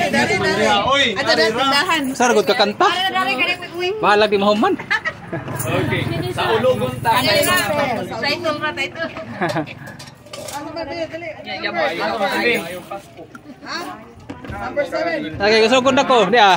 Oy, ato na tindahan. Saragod ka kanta. Bahalag di mahuman. okay. Sa ulugon ta. Sa itong rata ito. Ano ba dali? Ha? Number 7. Okay, gusto ko na ko. Di ah.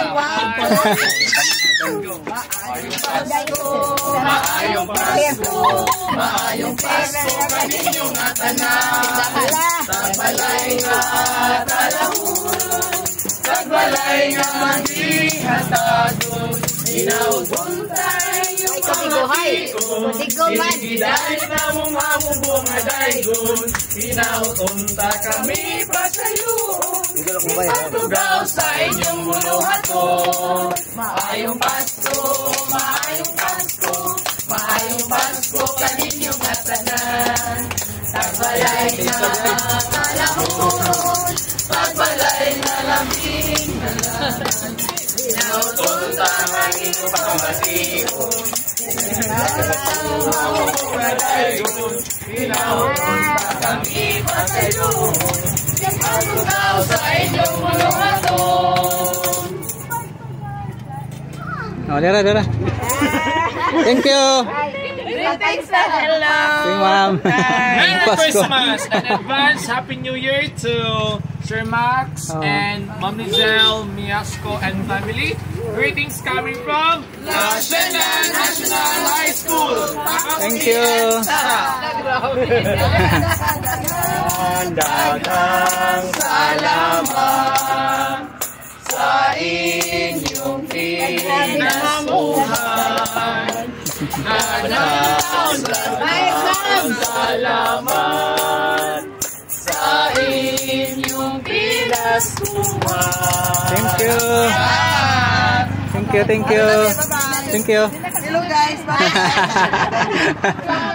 Maayong Pasko, maayong Pasko kaninyong atanan. Tagbalay nga talahon, tagbalay nga mandihatadon. Inaubuntay yung mga tiyon, inigiday na mong hamubong na daygon. Inautunta kami pa sa'yo, ipatugaw sa inyong buluhaton. Maayong Pasko, maayong Pasko, maayong Pasko kaninyong atanan. Tagbalay na talahon, tagbalay na laming nalan. Inautunta ang inyong pamatiyon, inautunta kami pa sa'yo, ipatugaw sa inyong buluhaton. Oh, dara. Thank you. Thanks, hello. Thank ma'am. Merry Christmas and advance Happy New Year to Sir Max and Ma'am Lizelle, Miasco and family. Greetings coming from National High School. Thank you. Dagang salamat sa inyong pinasuhan. Dagang salamat sa inyong pinasuhan. Thank you. Thank you. Hello guys, bye.